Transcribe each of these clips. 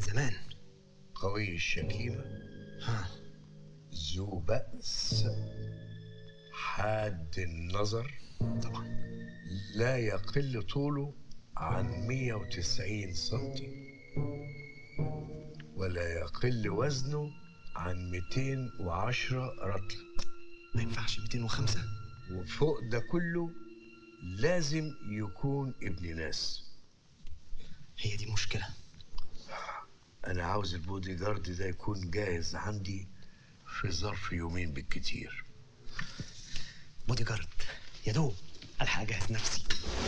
زمان. قوي الشكيمة، ذو بأس، حاد النظر، طبعا لا يقل طوله عن 190 سنتي، ولا يقل وزنه عن 210 رطل. ما ينفعش 205. وفوق ده كله لازم يكون ابن ناس. هي دي مشكلة. أنا عاوز البودي جارد ده يكون جاهز عندي في ظرف يومين بالكتير. بودي جارد يا دوب الحق اجهز نفسي.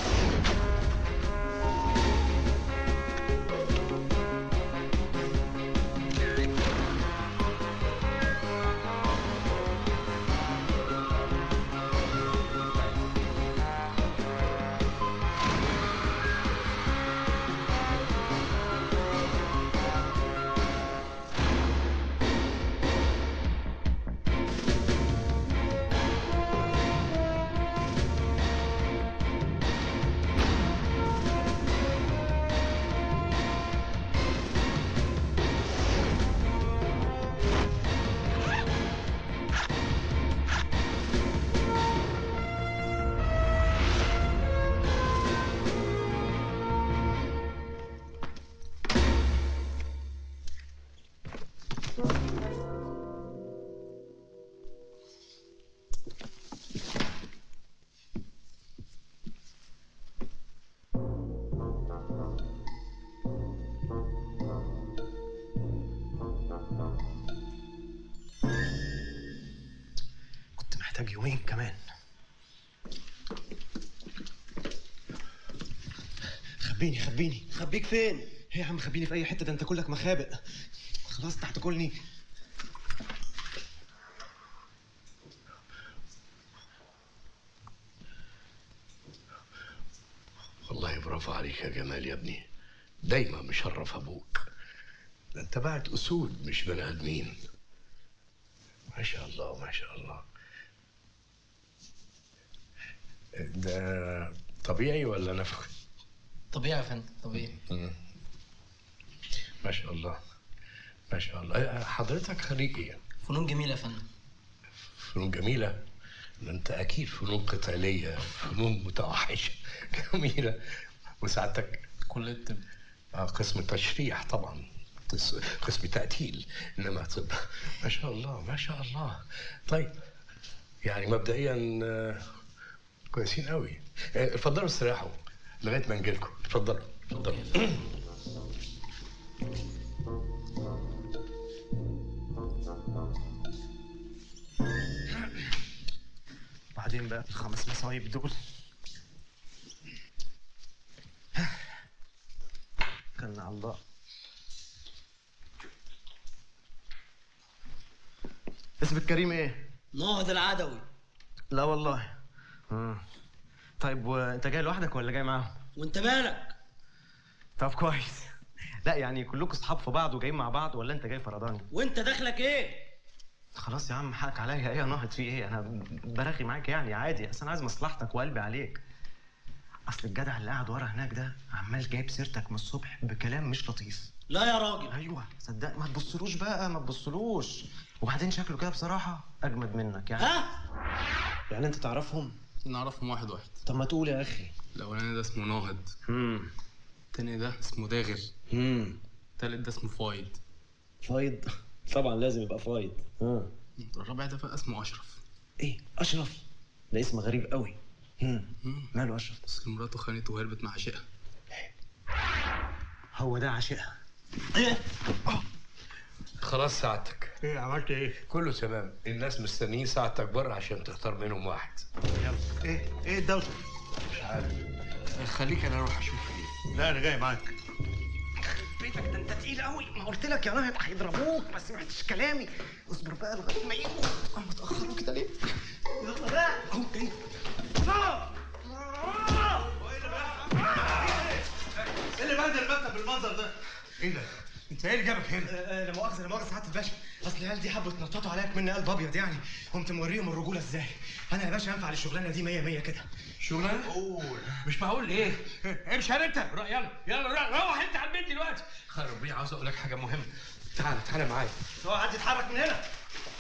محتاج يومين كمان. خبيني. خبيك فين؟ ايه يا عم خبيني في اي حته، ده انت كلك مخابئ. خلاص تحت كلني. والله برافو عليك يا جمال يا ابني، دايما مشرف ابوك. ده انت بعت اسود مش بني ادمين. ما شاء الله ما شاء الله. ده طبيعي ولا نفخ؟ طبيعي يا فندم، طبيعي. ما شاء الله ما شاء الله. حضرتك خريج ايه؟ فنون جميلة يا فندم. فنون جميلة؟ ده انت اكيد فنون قتالية، فنون متوحشة. جميلة. وسعادتك؟ كلية طب. قسم تشريح طبعا، قسم تقتيل، انما طب. ما شاء الله ما شاء الله. طيب يعني مبدئيا كويسين قوي. اتفضلوا استريحوا لغايه ما نجيلكم. اتفضلوا اتفضلوا. بعدين بقى الخمس مصايب دول. كان على الله. اسمك كريم ايه؟ ناهض العدوي. لا والله. طيب وانت جاي لوحدك ولا جاي معاهم؟ وانت مالك؟ طب كويس. لا يعني كلكم اصحاب في بعض وجايين مع بعض ولا انت جاي فرداني؟ وانت دخلك ايه؟ خلاص يا عم حقك عليا. ايه يا ناهض في ايه؟ انا برغي معاك يعني عادي، اصل انا عايز مصلحتك وقلبي عليك. اصل الجدع اللي قاعد ورا هناك ده عمال جايب سيرتك من الصبح بكلام مش لطيف. لا يا راجل. ايوه صدق، ما تبصلوش بقى ما تبصلوش. وبعدين شكله كده بصراحه اجمد منك يعني. يعني انت تعرفهم؟ نعرفهم واحد. طب ما تقول يا اخي. الاولاني ده اسمه ناهض. التاني ده اسمه داغر. التالت ده اسمه فايد. فايد؟ طبعا لازم يبقى فايد. الرابع ده بقى اسمه اشرف. ايه اشرف؟ ده اسم غريب قوي. ماله اشرف؟ بس مراته خانته وهربت مع عشقها. هو ده عشقها؟ ايه؟ خلاص ساعتك. ايه عملت ايه؟ كله تمام، الناس مستنيين ساعتك بره عشان تختار منهم واحد. يلا. ايه الدوشه؟ مش عارف. خليك انا اروح اشوف ايه. لا انا جاي معاك. بيتك ده انت تقيل قوي، ما قلت لك يا ناهض هيضربوك ما سمعتش كلامي. اصبر بقى لغايه ما يجوا. متاخروا كده ليه؟ يلا بقى اهو جاي. ايه اللي بهدل المكتب بالمنظر ده؟ ايه ده؟ انت ايه اللي جابك هنا؟ لا مؤاخذة لا مؤاخذة سعادة الباشا، أصل العيال دي حبوا يتنططوا عليا مني قلب أبيض يعني، قمت موريهم الرجولة إزاي. أنا يا باشا أنفع للشغلانة دي 100 100 كده. شغلانه؟ قول مش معقول ايه؟ امشي انت، يلا روح انت على البيت دلوقتي. خير ربيع عاوز اقول لك حاجه مهمه. تعالى معايا. هو حد يتحرك من هنا.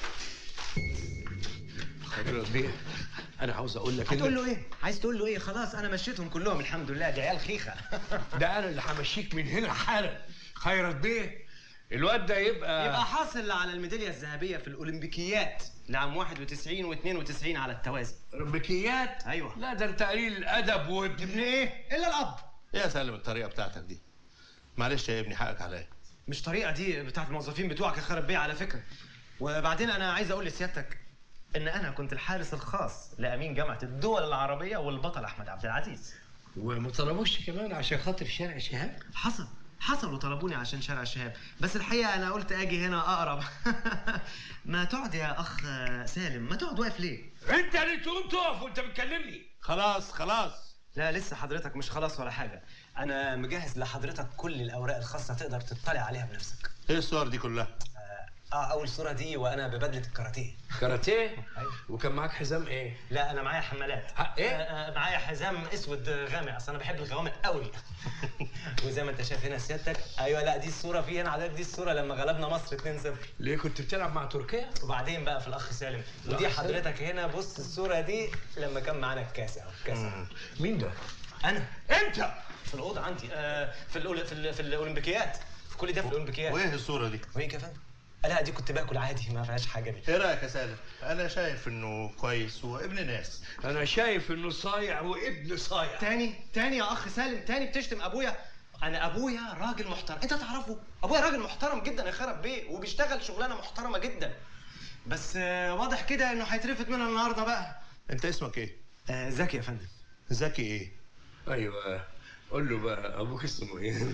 خير ربيع انا عاوز اقول لك هتقول له إيه؟ عايز تقول له إيه؟ خلاص أنا مشيتهم كلهم الحمد لله، دي عيال خيخة. ده انا اللي همشيك من هنا حالا. خيرت بيه الواد ده يبقى حاصل على الميدالية الذهبية في الأولمبيكيات لعام 91 و92 على التوازي. ربكيات؟ أيوه. لا ده انت قليل الادب ابن إيه؟ إلا الأب. ايه يا سالم الطريقه بتاعتك دي؟ معلش يا ابني حقك عليا. مش طريقة دي بتاعت الموظفين بتوعك يا خرب بيه على فكرة. وبعدين أنا عايز أقول لسيادتك إن أنا كنت الحارس الخاص لأمين جامعة الدول العربية والبطل أحمد عبد العزيز. وما طلبوش كمان عشان خاطر شارع شهاب؟ حصل وطلبوني عشان شارع شهاب، بس الحقيقة أنا قلت أجي هنا أقرب. ما تقعد يا أخ سالم، ما تقعد واقف ليه؟ انت اللي تقوم تقف وانت بتكلمني. خلاص. لا لسه حضرتك مش خلاص ولا حاجة، أنا مجهز لحضرتك كل الأوراق الخاصة تقدر تطلع عليها بنفسك. ايه الصور دي كلها؟ أول صورة دي وأنا ببدلة الكاراتيه. كاراتيه؟ وكان معاك حزام ايه؟ لا أنا معايا حمالات. ايه؟ معايا حزام أسود غامق، أصل أنا بحب الغوامق قوي. وزي ما أنت شايف هنا سيادتك، أيوه لا دي الصورة في هنا حضرتك، دي الصورة لما غلبنا مصر 2-0. ليه كنت بتلعب مع تركيا؟ وبعدين بقى في الأخ سالم، ودي حضرتك هنا بص الصورة دي لما كان معانا الكاس أهو الكاس. مين ده؟ أنا. انت؟ في الأوضة عندي في الأولمبيكيات، في كل ده في الأولمبيكيات. وايه الصوره دي؟ وإيه كمان؟ لا دي كنت باكل عادي ما فيهاش حاجة دي. ايه رايك يا سالم؟ انا شايف انه كويس وابن ناس. انا شايف انه صايع وابن صايع. تاني يا أخ سالم، تاني بتشتم أبويا. أنا أبويا راجل محترم، أنت تعرفه؟ أبويا راجل محترم جدا يا خرب بيه، وبيشتغل شغلانة محترمة جدا. بس واضح كده إنه هيترفد منها النهارده بقى. انت اسمك ايه؟ زكي يا فندم. زكي ايه؟ ايوه قول له بقى ابوك اسمه ايه؟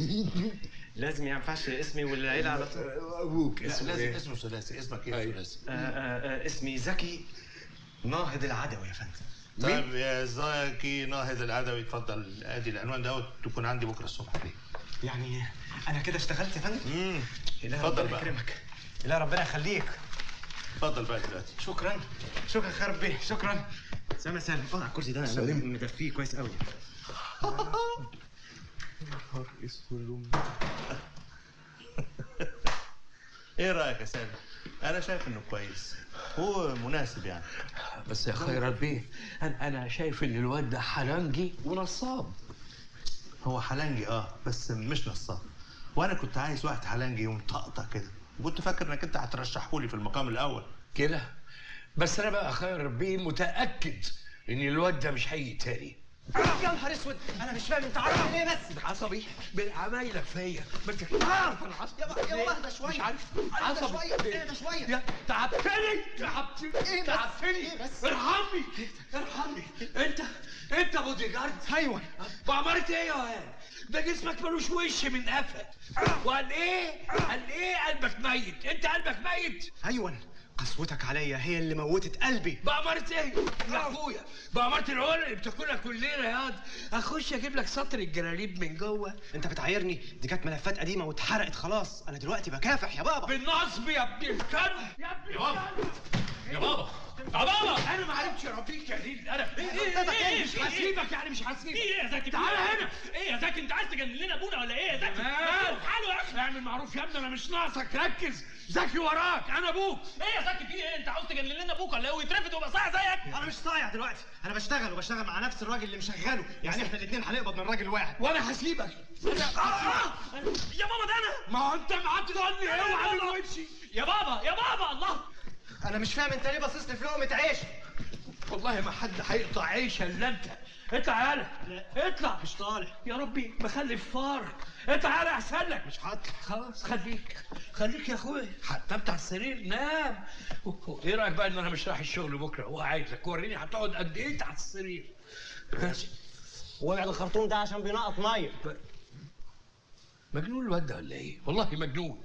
لازم ما ينفعش اسمي والعيلة على طول. ابوك لا اسمه لازم ايه؟ اسمه ثلاثي. اسمك ايه أيوة. ثلاثي؟ اسمي زكي ناهض العدوي يا فندم. طيب يا زكي ناهض العدوي، اتفضل ادي العنوان دوت تكون عندي بكره الصبح ليه؟ يعني انا كده اشتغلت يا فندم؟ اتفضل بقى. يكرمك. لا ربنا يخليك. اتفضل بقى دلوقتي. شكرا خرب بيه، شكرا. سامع سالم، اقعد على الكرسي ده انا مدفيه كويس قوي. ايه رايك يا سالم؟ انا شايف انه كويس، هو مناسب يعني. بس يا خيرت بيه انا شايف ان الواد ده حلنجي ونصاب. هو حلنجي بس مش نصاب، وانا كنت عايز واحد حلنجي ومطقطق كده، وكنت فاكر انك انت هترشحهولي في المقام الاول كده. بس انا بقى خيرت بيه متاكد ان الواد ده مش هيجي تاني. يا نهار اسود، انا مش فاهم انت عارف ليه بس؟ عصبي بعمايلك فيا. ما انت يا اهدى شويه. مش عارف عصبي اهدى شويه. تعبتني ايه بس؟ تعبتني. ايه بس؟ ارحمني. انت بودي جارد؟ ايوه. وعملت ايه يا واد؟ ده جسمك ملوش وش من قفا. وقال ايه قلبك ميت. انت قلبك ميت. ايوه قسوتك عليا هي اللي موتت قلبي. بأمارة ايه يا اخويا؟ بأمارة العلا اللي بتاكلها كل ليله يا واد. اخش اجيب لك سطر الجلاليب من جوه. انت بتعايرني؟ دي كانت ملفات قديمه واتحرقت خلاص، انا دلوقتي بكافح يا بابا. بالنصب يا ابن الكلب. يا بابا انا ما عرفتش اربيك يا دين القرف. ايه مش هسيبك يعني مش هسيبك. ايه يا زكي؟ تعالى هنا. ايه يا زكي انت عايز تجنن لنا ابونا ولا ايه يا زكي؟ حاله يا اخي. اعمل معروف يا ابني انا مش ناقصك. ركز زكي وراك انا ابوك. ايه يا زكي في ايه؟ انت عاوز تجنن لنا ابوك ولا ايه ويترفد ويبقى صايع زيك؟ انا مش صايع دلوقتي، انا بشتغل مع نفس الراجل اللي مشغله، يعني احنا الاثنين هنقبض من راجل واحد. وانا هسيبك. يا بابا ده انا. ما هو انت معاك ظني اوعى من وشي. يا بابا الله. انا مش فاهم انت ليه باصص لي في لقمه عيش؟ والله ما حد هيقطع عيش الا انت. اطلع يالا. اطلع. مش طالع. يا ربي مخلف فار. اطلع يالا احسن لك. مش هطلع. خلاص خليك يا اخويا. حتى بتاع السرير نام. ايه رايك بقى ان انا مش رايح الشغل بكره وقاعد لك؟ وريني هتقعد قد ايه تحت السرير. ماشي. وابعد الخرطوم ده عشان بينقط ميه. مجنون الواد ده ولا ايه؟ والله مجنون.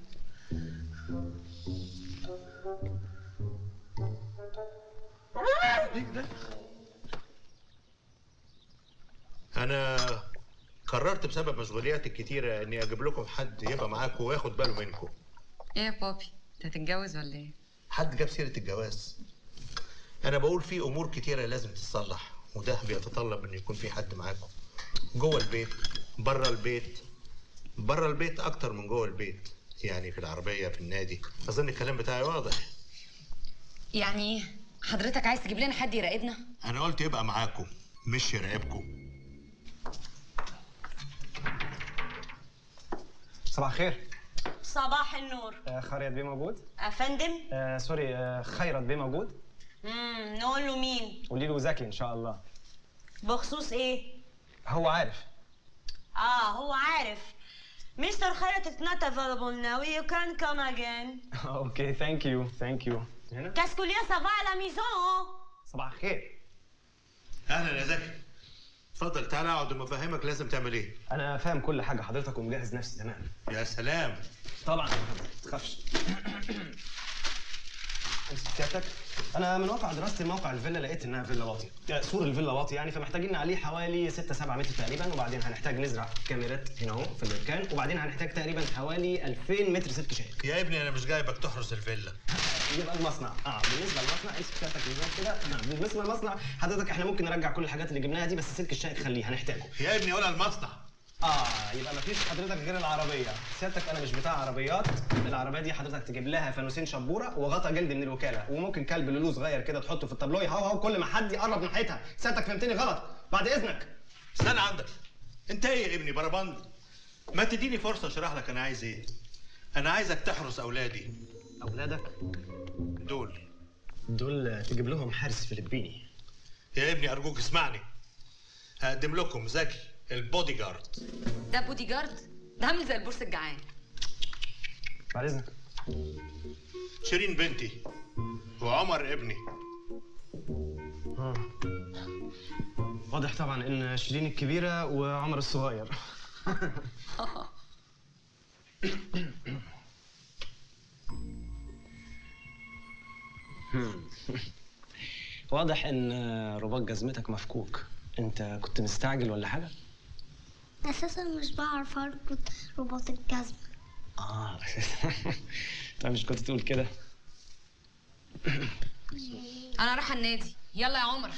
انا قررت بسبب مشغولياتي الكتيره اني اجيب لكم حد يبقى معاكم وياخد باله منكم. ايه يا بابي، انت هتتجوز ولا ايه؟ حد جاب سيره الجواز؟ انا بقول في امور كتيره لازم تتصلح، وده بيتطلب ان يكون في حد معاكم جوه البيت، بره البيت، بره البيت اكتر من جوه البيت، يعني في العربيه، في النادي. اظن الكلام بتاعي واضح. يعني حضرتك عايز تجيب لنا حد يراقبنا؟ انا قلت يبقى معاكم مش يراقبكم. صباح الخير. صباح النور. خيرت بيه موجود؟ افندم. سوري، خيرت بيه موجود؟ نقول له مين؟ قولي له زكي ان شاء الله. بخصوص ايه؟ هو عارف. هو عارف. Mr. Khairat is not available now. You can come again. اوكي ثانك يو ثانك يو. هنا؟ Qu'est-ce qu'il y a, ça va à la maison? صباح الخير. اهلا يا زكي. اتفضل تعالى اقعد ومفهمك لازم تعمل ايه. انا فاهم كل حاجه حضرتك ومجهز نفسي تمام. يا سلام. طبعا ما تخافش. امسك سيادتك. انا من واقع دراستي موقع الفيلا لقيت انها فيلا واطيه، سور الفيلا واطي يعني، فمحتاجين عليه حوالي 6-7 متر تقريبا، وبعدين هنحتاج نزرع كاميرات هنا اهو في الاركان، وبعدين هنحتاج تقريبا حوالي 2000 متر سلك شائك. يا ابني انا مش جايبك تحرس الفيلا. يبقى المصنع بالنسبه للمصنع امسك سيادتك كده. بالنسبه للمصنع حضرتك احنا ممكن نرجع كل الحاجات اللي جبناها دي، بس سلك الشائك خليه هنحتاجه. يا ابني ولا المصنع. يبقى مفيش حضرتك غير العربيه. سيادتك انا مش بتاع عربيات. العربيه دي حضرتك تجيب لها فانوسين شبوره وغطا جلد من الوكاله، وممكن كلب لولو صغير كده تحطه في الطابلو يهوهو كل ما حد يقرب ناحيتها. سيادتك فهمتني غلط بعد اذنك. استنى عندك. انت ايه يا ابني بربند؟ ما تديني فرصه اشرح لك انا عايز ايه. انا عايزك تحرس اولادي. اولادك دول تجيب لهم حارس فلبيني. يا ابني ارجوك اسمعني. هقدم لكم زكي البودي جارد. ده بودي جارد؟ ده عامل زي البورس الجعان. بعد اذنك. شيرين بنتي وعمر ابني. واضح طبعا ان شيرين الكبيره وعمر الصغير. واضح ان رباط جزمتك مفكوك. انت كنت مستعجل ولا حاجه؟ اساسا مش بعرف اربط رباط الجزمة. طيب مش كنت تقول كده؟ انا رايحه النادي، يلا يا عمر.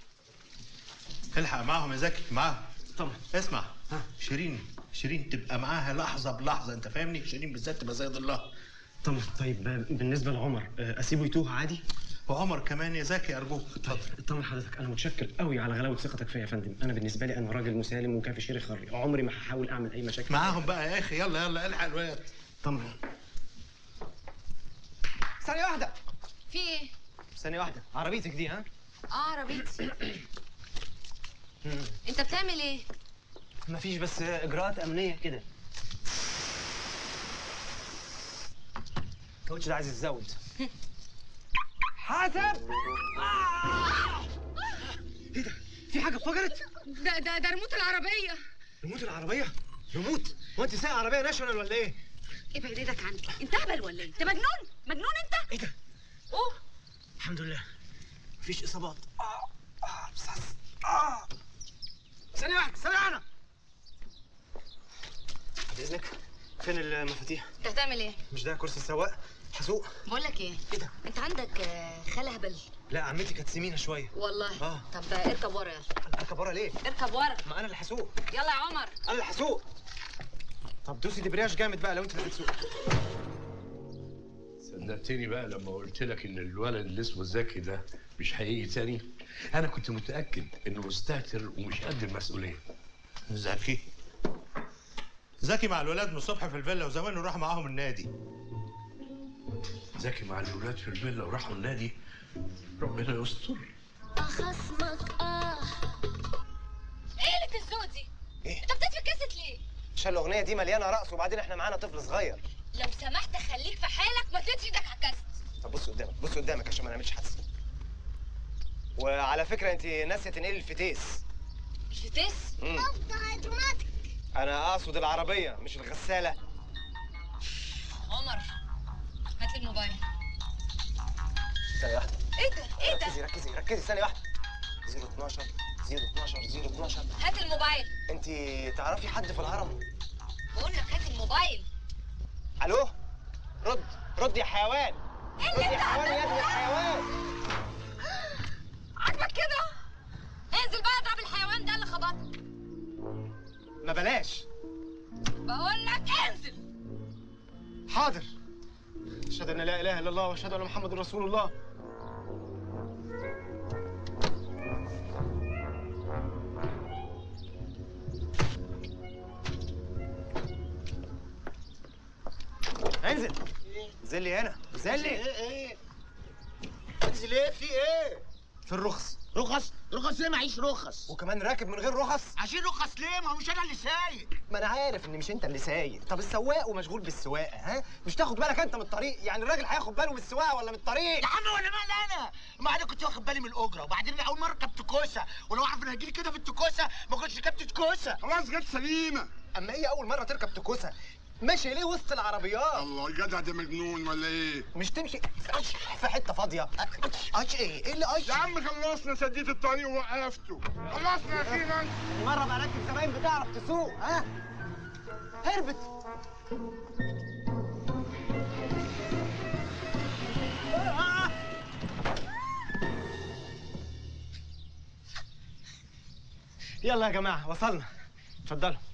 الحق معاهم يا زكي، معاهم. طبعا. اسمع. شيرين تبقى معاها لحظه بلحظه، انت فاهمني؟ شيرين بالذات تبقى زي ضلها. طيب بالنسبه لعمر اسيبه يتوه عادي؟ وعمر كمان يا زكي ارجوك. اتفضل. طبعا حضرتك انا متشكر قوي على غلاوه ثقتك فيا يا فندم. انا بالنسبه لي انا راجل مسالم وكافي شيري خري، عمري ما هحاول اعمل اي مشاكل معاهم بقى يا اخي. يلا الحق الواد. طبعا. ثانيه واحده. في ايه؟ ثانيه واحده. عربيتك دي ها؟ عربيتي. انت بتعمل ايه؟ مفيش، بس اجراءات امنيه كده. الكاوتش ده عايز يتزود. حاسب. ايه ده؟ في حاجه اتفجرت؟ ده ريموت العربيه. ريموت العربيه؟ ريموت؟ هو انت سايق عربيه ناشونال ولا ايه؟ ابعد ايدك عني، انت هبل ولا ايه؟ انت مجنون انت؟ ايه ده؟ اوه الحمد لله مفيش اصابات. ثانيه واحده. بعد اذنك. فين المفاتيح؟ انت هتعمل ايه؟ مش ده كرسي السواق؟ هسوق. بقول لك ايه؟ ايه ده؟ انت عندك خاله هبل؟ لا عمتي كانت سمينه شويه. والله؟ طب اركب ورا يلا. اركب ورا ليه؟ اركب ورا. ما انا اللي هسوق. يلا يا عمر. انا اللي هسوق. طب دوسي دبرياج جامد بقى لو انت بتسوق. صدقتني بقى لما قلت لك ان الولد اللي اسمه زكي ده مش هيجي تاني؟ انا كنت متاكد انه مستهتر ومش قد المسؤوليه. زكي مع الولاد من الصبح في الفيلا، وزمانه راح معاهم النادي. زكي مع الولاد في الفيلا وراحوا النادي؟ ربنا يستر. اخصمك ايه اللي الذوق دي؟ ايه؟ انت بتطفي الكاسيت ليه؟ عشان الاغنيه دي مليانه رقص، وبعدين احنا معانا طفل صغير. لو سمحت خليك في حالك، ما تدفي ايدك على الكاسيت. طب بص قدامك عشان ما نعملش حادثه. وعلى فكره انت ناسيه تنقلي الفتيس. الفتيس؟ انا اقصد العربيه مش الغساله. عمر هات لي الموبايل. ثانيه واحده. ايه ده؟ ركزي ثانيه واحده. 012 012 هات الموبايل. انت تعرفي حد في الهرم؟ بقول لك هات الموبايل. الو، رد يا حيوان. رد يا حيوان يا ابن الحيوان. عاجبك كده؟ انزل بقى اضرب الحيوان ده اللي خبطك. ما بلاش. بقول لك انزل. حاضر. اشهد ان لا اله الا الله واشهد ان محمد رسول الله. انزل. انزل لي هنا. انزل لي. ايه انزل ايه في ايه؟ في الرخص. رخص ليه؟ معيش رخص. وكمان راكب من غير رخص. عشان رخص ليه؟ ما هو مش انا اللي سايق. ما انا عارف ان مش انت اللي سايق. طب السواق ومشغول بالسواقه، ها؟ مش تاخد بالك انت من الطريق؟ يعني الراجل هياخد باله من السواقه ولا من الطريق؟ يا عم ولا مال انا؟ ما انا كنت واخد بالي من الاجره، وبعدين انا اول مره ركبت كوسه، ولو اعرف ان هجيلي كده في التكوسه ما كنتش ركبت كوسه. خلاص جت سليمه. اما هي اول مره تركب تكوسه ماشي ليه وسط العربيات؟ الله الجدع ده مجنون ولا ايه؟ مش تمشي في حته فاضيه. ايه اللي يا عم خلصنا، سديت الطريق ووقفته. خلصنا اخيرا. مره بقى راكب زمان بتعرف تسوق، ها؟ هربت. يلا يا جماعه وصلنا. اتفضلوا.